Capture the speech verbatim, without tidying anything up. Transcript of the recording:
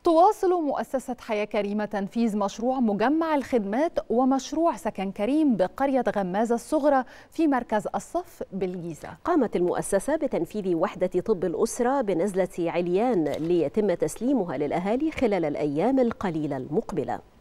تواصل مؤسسة حياة كريمة تنفيذ مشروع مجمع الخدمات ومشروع سكن كريم بقرية غمازة الصغرى في مركز الصف بالجيزة. قامت المؤسسة بتنفيذ وحدة طب الأسرة بنزلة عليان ليتم تسليمها للأهالي خلال الأيام القليلة المقبلة.